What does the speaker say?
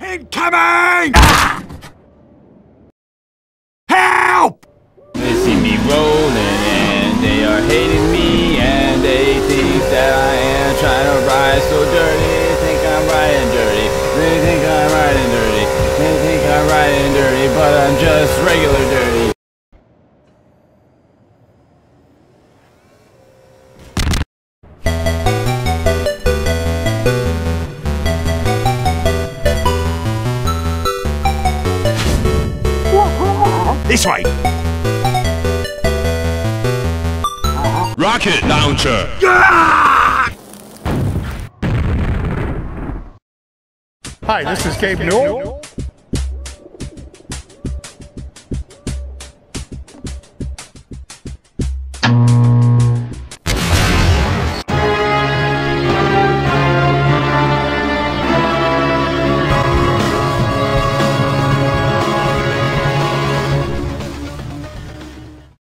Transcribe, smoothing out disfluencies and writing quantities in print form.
Incoming! Ah! Help! They see me rolling and they are hating me, and they think that I am trying to ride so dirty. They think I'm riding dirty. They think I'm riding dirty. They think I'm riding dirty, but I'm just regular dirty. This way! Rocket launcher! Ah! Hi, this is Gaben and Reggie.